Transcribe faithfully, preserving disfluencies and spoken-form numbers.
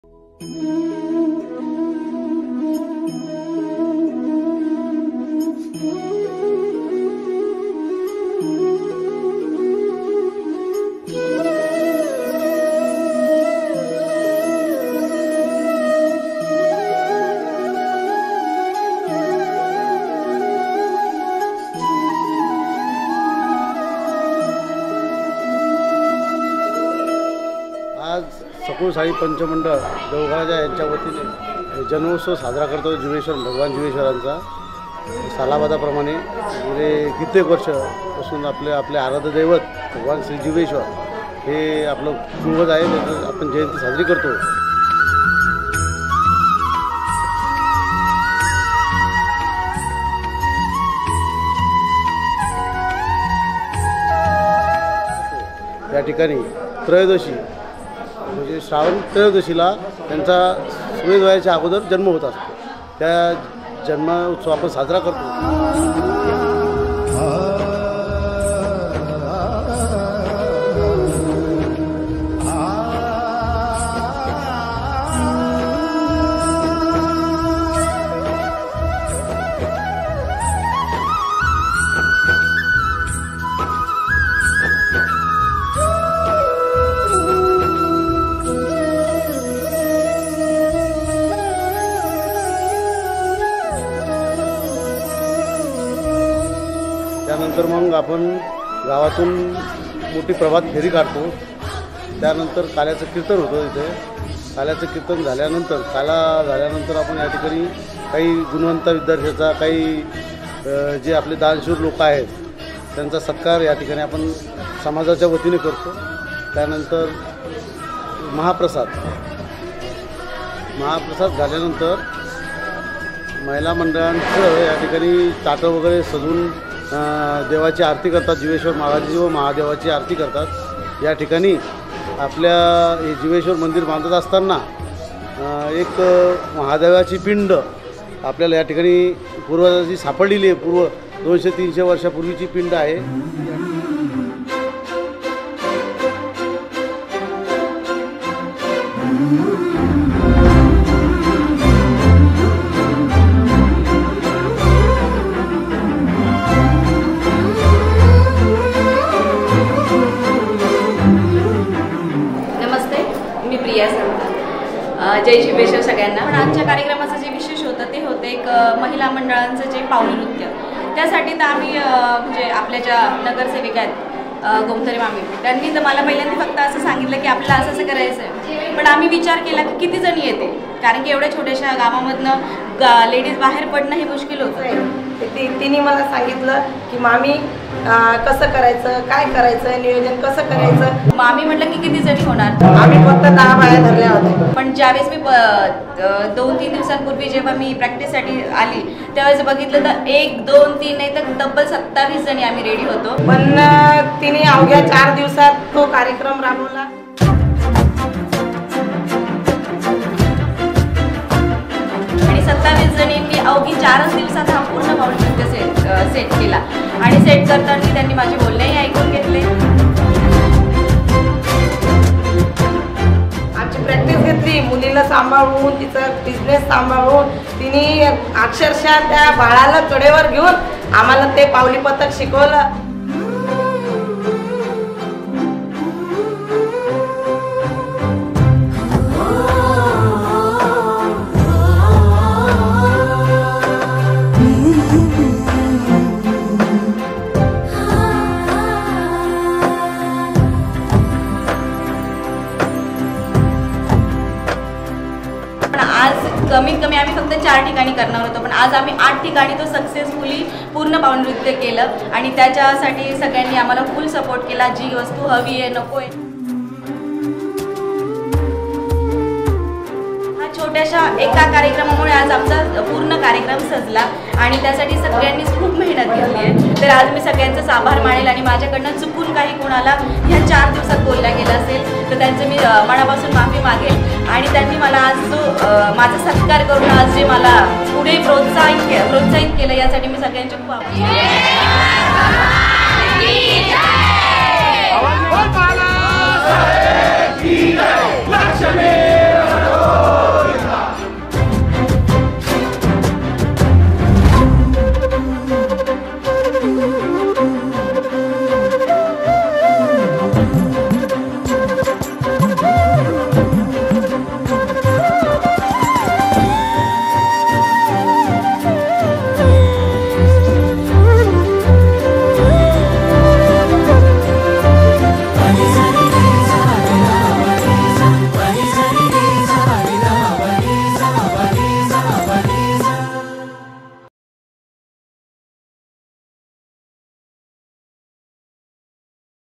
आज सकुळ साई पंचमंडळ देवघराच्या यांच्या वतीने जन्मोत्सव साजरा करतो जीवेश्वर भगवान जीवेश्वरांचा। सालाबादाप्रमाणे गेले कित्येक वर्षापासून आपले आपले आराध्य दैवत भगवान श्री जीवेश्वर हे आपलं पूर्वज आहे, आपण जयंती साजरी करतो। या ठिकाणी त्रयोदशी म्हणजे श्रावण त्रयोदशीला त्यांचा सुरेश वयाच्या अगोदर जन्म होत असतो, त्या जन्म उत्सव आपण साजरा करतो। त्यानंतर मग आपण गावातून मोठी प्रभात फेरी काढतो। त्यानंतर काल्याचं कीर्तन होतं। इथे काल्याचं कीर्तन झाल्यानंतर काला झाल्यानंतर आपण या ठिकाणी काही गुणवंत विद्यार्थ्याचा, काही जे आपले दानशूर लोक आहेत त्यांचा सत्कार या ठिकाणी आपण समाजाच्या वतीने करतो। त्यानंतर महाप्रसाद महाप्रसाद झाल्यानंतर महिला मंडळांचं या ठिकाणी ताटं वगैरे सजवून देवाची आरती करतात। जीवेश्वर महाराजांची व महादेवाची आरती करतात। या ठिकाणी आपल्या हे जीवेश्वर मंदिर बांधत असताना एक महादेवाची पिंड आपल्याला या ठिकाणी पूर्वजाची सापडलेली आहे। पूर्व दोनशे तीनशे वर्षापूर्वीची पिंड आहे। जय जीवेश्वर सगळ्यांना। पण आजच्या कार्यक्रमाचं जे विशेष होतं ते होतं एक महिला मंडळांचं जे पावली नृत्य। त्यासाठी तर आम्ही म्हणजे आपल्या ज्या नगरसेविका आहेत गोमथरे मामी, त्यांनी तर मला पहिल्यांदा फक्त असं सांगितलं की आपल्याला असं असं करायचं आहे। पण आम्ही विचार केला की किती जणी येते, कारण की एवढ्या छोट्याशा गावामधनं गा लेडीज बाहेर पडणं हे मुश्किल होतं। ती तिने मला सांगितलं की मामी कसं करायचं, काय करायचं, नियोजन कसं करायचं। मामी म्हटलं की किती जणी होणार, आम्ही फक्त दहा बाया धरल्या होत्या। पण ज्यावेळेस मी दोन तीन दिवसांपूर्वी जेव्हा मी प्रॅक्टिससाठी आली त्यावेळेस बघितलं तर एक दोन तीन नाही तर तब्बल सत्तावीस जणी आम्ही रेडी होतो। पण तिने अवघ्या चार दिवसात तो कार्यक्रम राबवला। आणि सत्तावीस जणींनी अवघी चारच दिवसात हा पूर्ण पाऊल नृत्य सेट सेट केला। आणि सेट करताना त्यांनी माझे बोलणेही ऐकून घेतले। आमची प्रॅक्टिस घेतली, मुलीला सांभाळून तिचा बिझनेस सांभाळून तिने अक्षरशः त्या बाळाला कडेवर घेऊन आम्हाला ते पावली पथक शिकवलं। कमीत कमी आम्ही फक्त चार ठिकाणी करणार होतो, पण आज आम्ही आठ ठिकाणी तो सक्सेसफुली पूर्ण पाऊल नृत्य केलं। आणि त्याच्यासाठी सगळ्यांनी आम्हाला फुल सपोर्ट केला। जी वस्तू हवी आहे नको आहे, हा छोट्याशा एका कार्यक्रमामुळे आज आमचा पूर्ण कार्यक्रम सजला। आणि त्यासाठी सगळ्यांनीच खूप मेहनत घेतली आहे। तर आज मी सगळ्यांचाच आभार मानेल। आणि माझ्याकडनं चुकून काही कोणाला ह्या चार दिवसात बोलल्या गेलं असेल तर त्यांचं मी मनापासून माफी मागेल। आणि त्यांनी मला आज जो माझा सत्कार करून आज जे मला पुढे प्रोत्साहित प्रोत्साहित केलं यासाठी मी सगळ्यांचे खूप आभारी आहे।